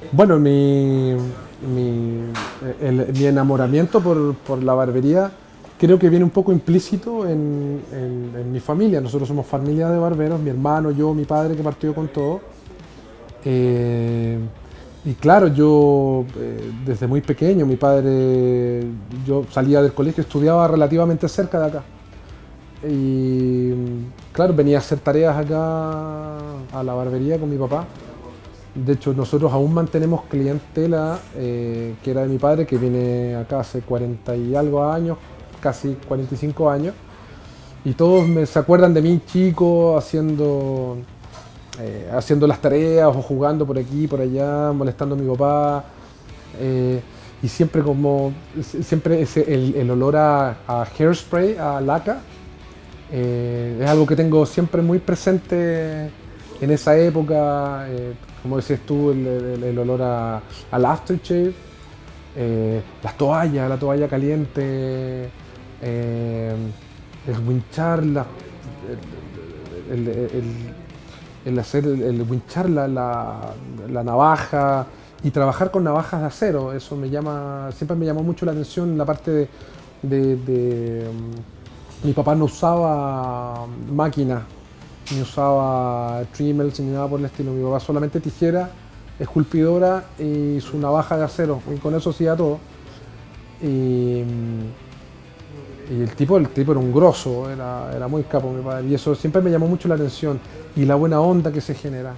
Bueno, mi enamoramiento por la barbería creo que viene un poco implícito en mi familia. Nosotros somos familia de barberos, mi hermano, yo, mi padre que partió con todo. Eh, y claro, yo desde muy pequeño, mi padre, yo salía del colegio, estudiaba relativamente cerca de acá. Y claro, venía a hacer tareas acá a la barbería con mi papá. De hecho, nosotros aún mantenemos clientela que era de mi padre, que viene acá hace 40 y algo años, casi 45 años. Y todos se acuerdan de mí chico haciendo las tareas o jugando por aquí, por allá, molestando a mi papá. Y siempre siempre el olor a hairspray, a laca, es algo que tengo siempre muy presente en esa época. Como decías tú, el olor al aftershave, la toalla caliente, eh, el winchar, el, el- el winchar la navaja y trabajar con navajas de acero. Eso siempre me llamó mucho la atención la parte mi papá no usaba máquina, ni usaba trimmers ni nada por el estilo. Mi papá solamente tijera, esculpidora y su navaja de acero. Y con eso hacía todo. Y, y el tipo era un grosso, era muy capo mi padre. Y eso siempre me llamó mucho la atención. Y la buena onda que se genera.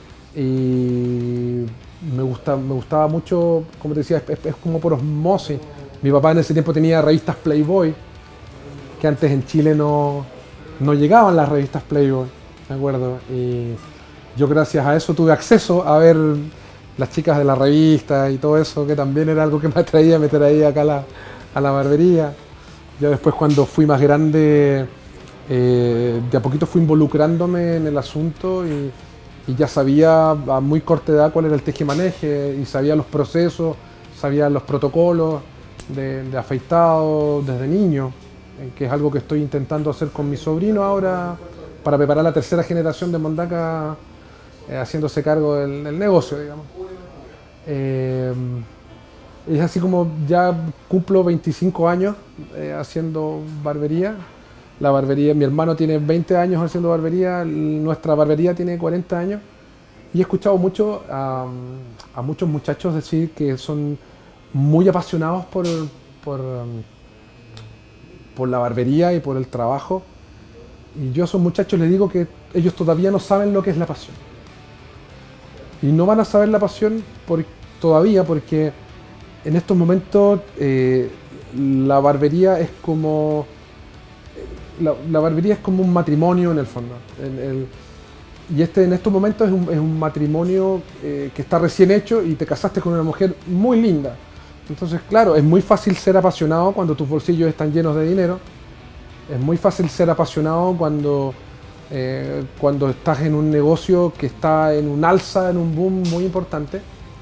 Y me gustaba mucho, como te decía, es como por osmosis. Mi papá en ese tiempo tenía revistas Playboy, que antes en Chile no llegaban las revistas Playboy, ¿de acuerdo? Y yo gracias a eso tuve acceso a ver las chicas de la revista y todo eso, que también era algo que me traía acá a la barbería. Ya después cuando fui más grande, de a poquito fui involucrándome en el asunto y ya sabía a muy corta edad cuál era el teje-maneje y sabía los procesos, sabía los protocolos de afeitado desde niño, que es algo que estoy intentando hacer con mi sobrino ahora para preparar la tercera generación de Mondaca, haciéndose cargo del negocio, digamos. Eh, es así como ya cumplo 25 años haciendo barbería. La barbería, mi hermano tiene 20 años haciendo barbería, nuestra barbería tiene 40 años. Y he escuchado mucho a muchos muchachos decir que son muy apasionados por, um, por la barbería y por el trabajo. Y yo a esos muchachos les digo que ellos todavía no saben lo que es la pasión. Y no van a saber la pasión todavía porque en estos momentos la barbería es como la barbería es como un matrimonio en el fondo. Y en estos momentos es un matrimonio que está recién hecho y te casaste con una mujer muy linda. Entonces, claro, es muy fácil ser apasionado cuando tus bolsillos están llenos de dinero. Es muy fácil ser apasionado cuando estás en un negocio que está en un alza, en un boom muy importante.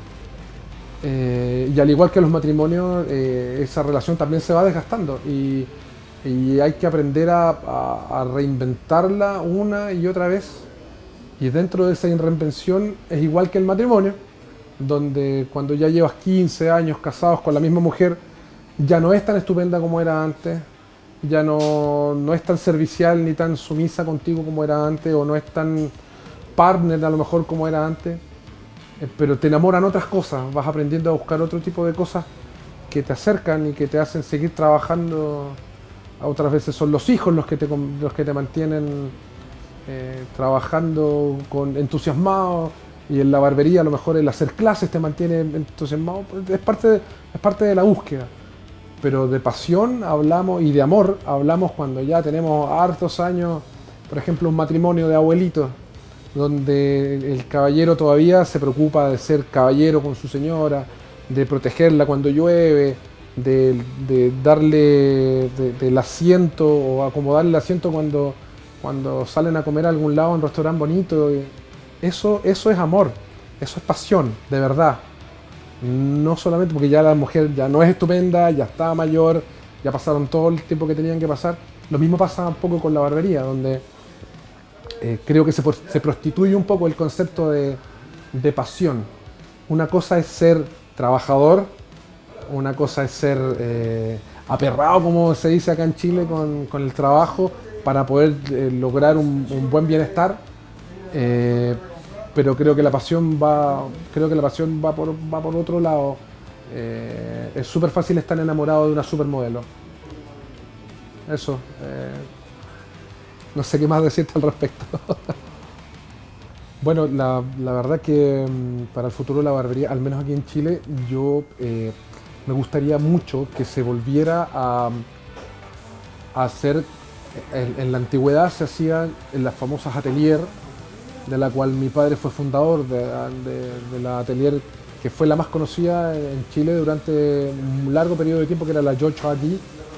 Y al igual que los matrimonios, esa relación también se va desgastando y hay que aprender a reinventarla una y otra vez. Y dentro de esa reinvención es igual que el matrimonio, donde cuando ya llevas 15 años casados con la misma mujer, ya no es tan estupenda como era antes, ya no es tan servicial ni tan sumisa contigo como era antes, o no es tan partner a lo mejor como era antes, pero te enamoran otras cosas, vas aprendiendo a buscar otro tipo de cosas que te acercan y que te hacen seguir trabajando. A otras veces son los hijos los que te mantienen trabajando entusiasmado, y en la barbería a lo mejor el hacer clases te mantiene entusiasmado. Es parte de la búsqueda. Pero de pasión hablamos y de amor hablamos cuando ya tenemos hartos años, por ejemplo un matrimonio de abuelitos, donde el caballero todavía se preocupa de ser caballero con su señora, de protegerla cuando llueve, de darle del asiento o acomodarle el asiento cuando salen a comer a algún lado en un restaurante bonito. Eso es amor, eso es pasión, de verdad. No solamente porque ya la mujer ya no es estupenda, ya está mayor, ya pasaron todo el tiempo que tenían que pasar. Lo mismo pasa un poco con la barbería, donde creo que se prostituye un poco el concepto de pasión. una cosa es ser trabajador, una cosa es ser aperrado, como se dice acá en Chile, con el trabajo para poder lograr un buen bienestar. Pero creo que la pasión va por otro lado. Es súper fácil estar enamorado de una supermodelo. Eso. No sé qué más decirte al respecto. Bueno, la verdad que para el futuro de la barbería, al menos aquí en Chile, yo me gustaría mucho que se volviera a hacer, en la antigüedad se hacían en las famosas atelier, de la cual mi padre fue fundador, de la atelier que fue la más conocida en Chile durante un largo periodo de tiempo, que era la George Hardy.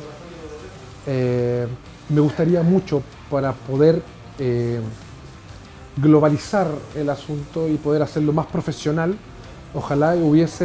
Me gustaría mucho para poder globalizar el asunto y poder hacerlo más profesional. Ojalá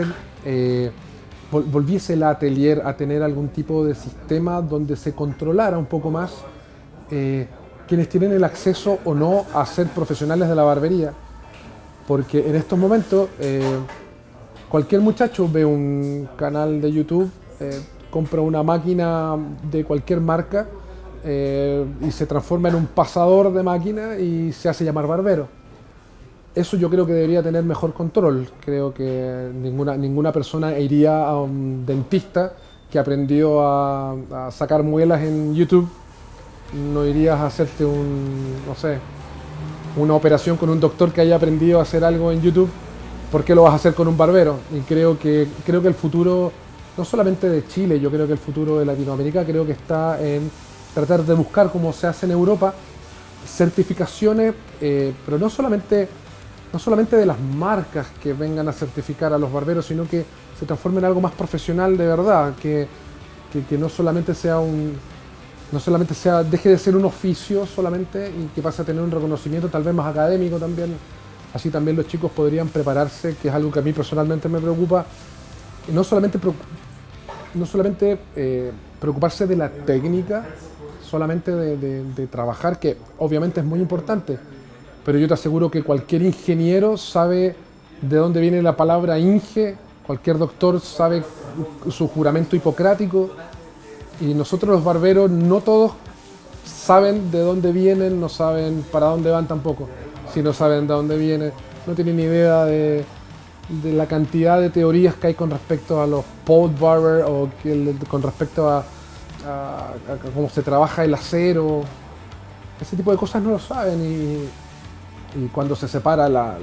volviese la atelier a tener algún tipo de sistema donde se controlara un poco más quienes tienen el acceso o no a ser profesionales de la barbería. Porque en estos momentos cualquier muchacho ve un canal de YouTube, compra una máquina de cualquier marca y se transforma en un pasador de máquina y se hace llamar barbero. Eso yo creo que debería tener mejor control. Creo que ninguna persona iría a un dentista que aprendió a sacar muelas en YouTube. No irías a hacerte no sé, una operación con un doctor que haya aprendido a hacer algo en YouTube. ¿Por qué lo vas a hacer con un barbero? Y creo que el futuro, no solamente de Chile, yo creo que el futuro de Latinoamérica, creo que está en tratar de buscar, como se hace en Europa, certificaciones, pero no solamente de las marcas que vengan a certificar a los barberos, sino que se transforme en algo más profesional de verdad, que no solamente deje de ser un oficio solamente y que pase a tener un reconocimiento tal vez más académico también. Así también los chicos podrían prepararse, que es algo que a mí personalmente me preocupa, y no solamente preocuparse de la técnica, solamente de trabajar, que obviamente es muy importante, pero yo te aseguro que cualquier ingeniero sabe de dónde viene la palabra Inge, cualquier doctor sabe su juramento hipocrático, y nosotros los barberos no todos saben de dónde vienen, no saben para dónde van tampoco. Si no saben de dónde vienen, no tienen ni idea de la cantidad de teorías que hay con respecto a los pod barber o con respecto a cómo se trabaja el acero. Ese tipo de cosas no lo saben, y cuando se separa la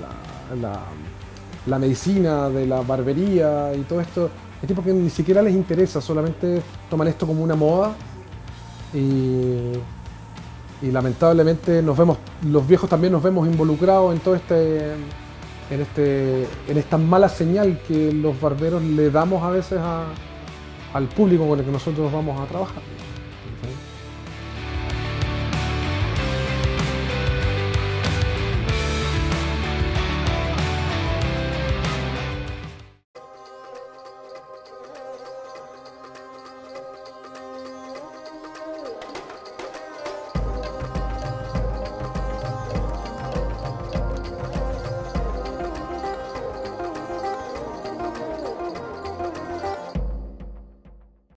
medicina de la barbería y todo esto, hay tipos que ni siquiera les interesa, solamente toman esto como una moda, y lamentablemente los viejos también nos vemos involucrados en todo en esta mala señal que los barberos le damos a veces al público con el que nosotros vamos a trabajar.